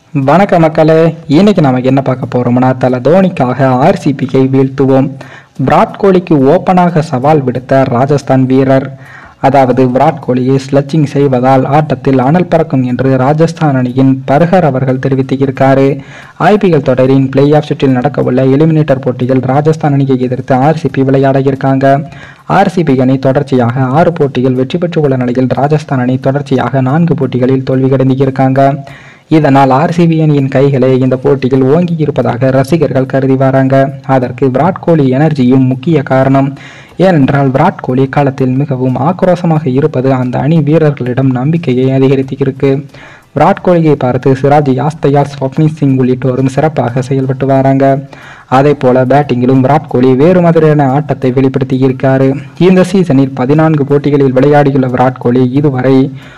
வணக்க மக்களே, இன்னைக்கு நாம என்ன பார்க்க போறோம்னா, தல தோனிக்காக ஆர்சிபியை வீழ்த்துவோம். விராட் கோலிக்கு ஓப்பனாக சவால் விடுத்த ராஜஸ்தான் வீரர். அதாவது விராட் கோலியை ஸ்லட்சிங் செய்வதால் ஆட்டத்தில் அனல் பறக்கும் என்று ராஜஸ்தான் அணியின் பர்ஹர் அவர்கள் தெரிவித்திருக்காரு. ஐபிஎல் தொடரின் பிளே ஆஃப் சுற்றில் நடக்கவுள்ள எலிமினேட்டர் போட்டியில் ராஜஸ்தான் அணியை எதிர்த்து ஆர்சிபி விளையாட இருக்காங்க. ஆர்சிபி அணி தொடர்ச்சியாக 6 போட்டிகள் வெற்றி பெற்றுள்ள நிலையில் ராஜஸ்தான் அணி தொடர்ச்சியாக 4 போட்டிகளில் தோல்வி அடைந்திருக்காங்க. இதனால் ஆர்சிபி அணியின் கைகளே இந்த போட்டியில் ஓங்கி இருப்பதாக ரசிகர்கள் கருதி வராங்க. அதற்கு விராட் கோலி எனர்ஜியும் முக்கிய காரணம். ஏனென்றால் விராட் கோலி காலத்தில் மிகவும் ஆக்ரோஷமாக இருப்பது அந்த அணி வீரர்களிடம் நம்பிக்கையை அதிகரித்திருக்கு. விராட் கோலியை பார்த்து சிராஜ் யாஸ்தயால், ஸ்வப்னில் சிங் உள்ளிட்டோரும் சிறப்பாக செயல்பட்டு வராங்க. அதே போல பேட்டிங்கிலும் விராட் கோலி வேறு மாதிரியான ஆட்டத்தை வெளிப்படுத்தி இருக்காரு. இந்த சீசனில் 14 போட்டிகளில் விளையாடியுள்ள விராட் கோலி இதுவரை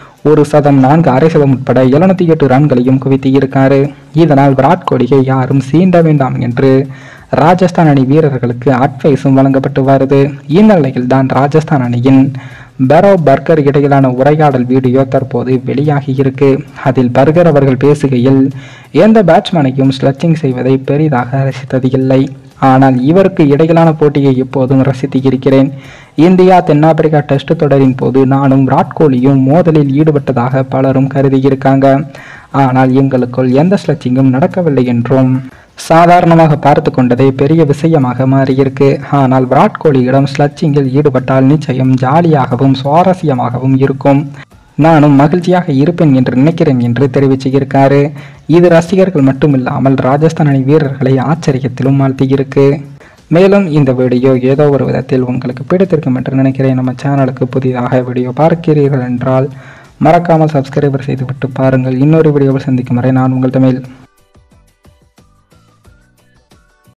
1 சதம், 4 அரை சதம் உட்பட 708 ரன்களையும் குவித்து இருக்காரு. இதனால் விராட் கோலியை யாரும் சீண்ட வேண்டாம் என்று ராஜஸ்தான் அணி வீரர்களுக்கு அட்வைஸும் வழங்கப்பட்டு வருது. இந்த நிலையில் தான் ராஜஸ்தான் அணியின் பெரோ பர்கர் இடையிலான உரையாடல் வீடியோ தற்போது வெளியாகி இருக்கு. அதில் பர்கர் அவர்கள் பேசுகையில், எந்த பேட்ஸ்மேனையும் ஸ்லட்சிங் செய்வதை பெரிதாக ரசித்தது இல்லை. ஆனால் இவருக்கு இடையிலான போட்டியை எப்போதும் ரசித்து இருக்கிறேன். இந்தியா தென்னாப்பிரிக்கா டெஸ்ட் தொடரின் போது நானும் விராட் கோலியும் மோதலில் ஈடுபட்டதாக பலரும் கருதி இருக்காங்க. ஆனால் எங்களுக்குள் எந்த ஸ்லட்சிங்கும் நடக்கவில்லை என்றும் சாதாரணமாக பார்த்து கொண்டதே பெரிய விஷயமாக மாறியிருக்கு. ஆனால் விராட் கோலியிடம் ஸ்லட்சிங்கில் ஈடுபட்டால் நிச்சயம் ஜாலியாகவும் சுவாரஸ்யமாகவும் இருக்கும். நானும் மகிழ்ச்சியாக இருப்பேன் என்று நினைக்கிறேன் என்று தெரிவிச்சிருக்காரு. இது ரசிகர்கள் மட்டுமில்லாமல் ராஜஸ்தான் அணி வீரர்களை ஆச்சரியத்திலும் ஆழ்த்தியிருக்கு. மேலும் இந்த வீடியோ ஏதோ ஒரு விதத்தில் உங்களுக்கு பிடித்திருக்கும் என்று நினைக்கிறேன். நம்ம சேனலுக்கு புதிதாக வீடியோ பார்க்கிறீர்கள் என்றால் மறக்காமல் சப்ஸ்கிரைபர் செய்துவிட்டு பாருங்கள். இன்னொரு வீடியோவில் சந்திக்கும் வரை நான் உங்கள் தமிழ்.